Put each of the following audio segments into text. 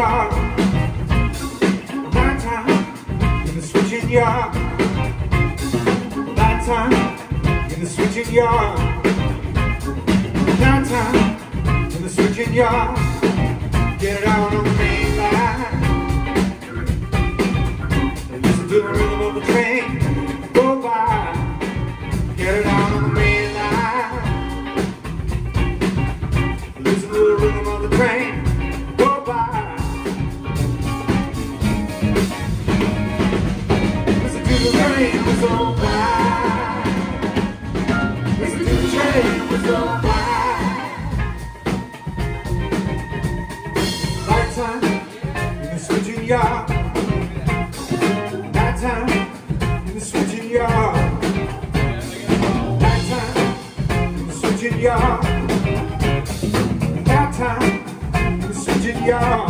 yard. Nighttime in the switching yard. Nighttime in the switching yard. Nighttime in the switching yard. Get it out on the main line. And listen to the rhythm of the train go by. Get it out on the main line. Listen to the rhythm of the train go by. Listen to the train whistle by. Listen to the train whistle by. Nighttime in the switching yard. Nighttime in the switching yard. Nighttime in the switching yard. Nighttime in the switching yard.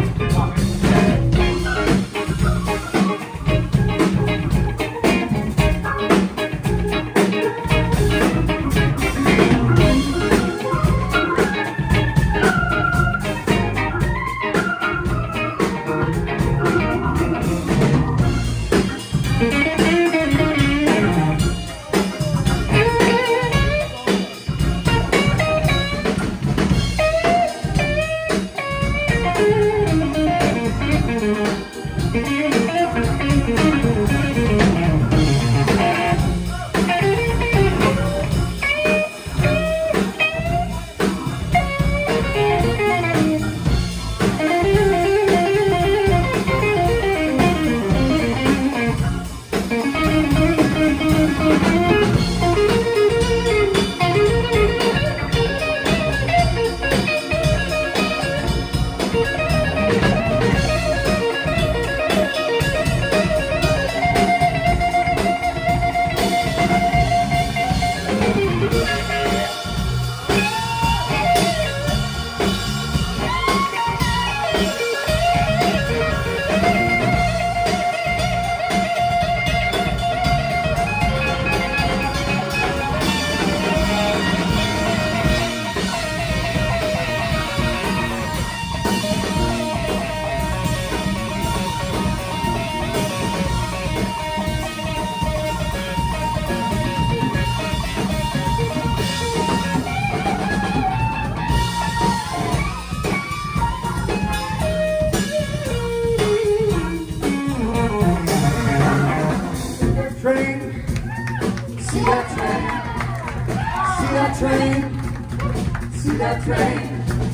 See that train,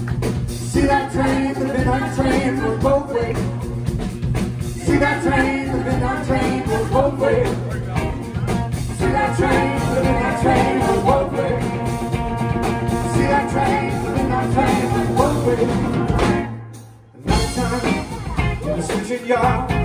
see that train, the midnight train goes both ways. See that train, the midnight train goes both ways. See that train, the midnight train goes both ways. See that train, the midnight train goes both ways. Nighttime in the switching yard.